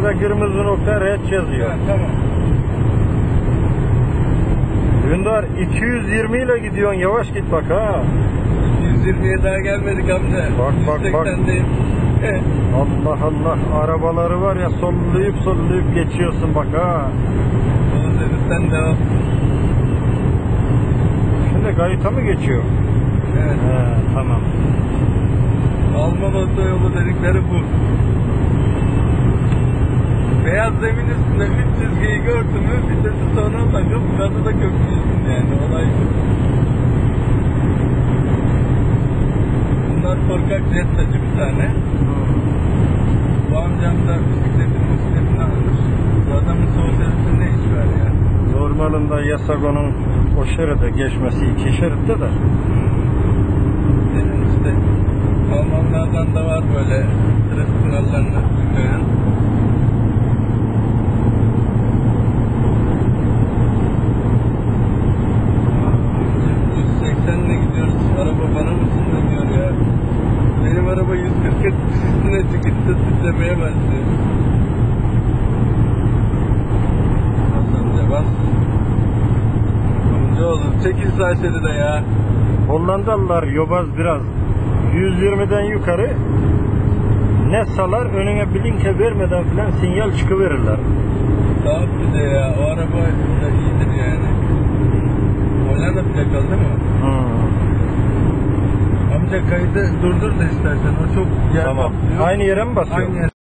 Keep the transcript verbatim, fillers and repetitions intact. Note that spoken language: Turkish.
Şurada kırmızı nokta red yazıyor. Ha, tamam. Dündar iki yüz yirmi ile gidiyorsun, yavaş git bak ha. yüz yirmiye daha gelmedik amca. Bak bak bak. yüz seksendeyim. Allah Allah, arabaları var ya, sollayıp sollayıp geçiyorsun bak ha. Oğlum dedi, sen devam. Şimdi kayıta mı geçiyor? Evet. He, tamam. Alman otoyolu dedikleri bu. Beyaz zemin üstünde üç çizgiyi gördün mü vitesi sonra takıp gazı da köklüyorsun yani, olay bu. Bunlar korkak jettacı bir tane. Bu amcam da bisikletin bisikletini almış. Bu adamın sol şeridinde ne iş var ya? Normalinde yasak onun o şeride geçmesi, iki şeritte de. Senin işte Almanlardan da var böyle trafik kurallarını bilmeyen. yüz seksenle gidiyoruz. Araba bana mısın demiyor ya. Benim araba yüz kırk üstüne çıkınca titremeye başlıyor. Bas amca bas. Amcaoğlu çekil sağ şeride ya. Hollandalılar yobaz biraz. yüz yirmiden yukarı ne salar, önüne blinke vermeden filan sinyal çıkıverirler. Tamam bir de ya, o araba da iyidir yani. Hollanda plakalı değil mi? Hmm. Amca kaydı durdur da istersen, o çok yer Tamam. kaplıyor. Aynı yere mi basıyor? Aynı yer.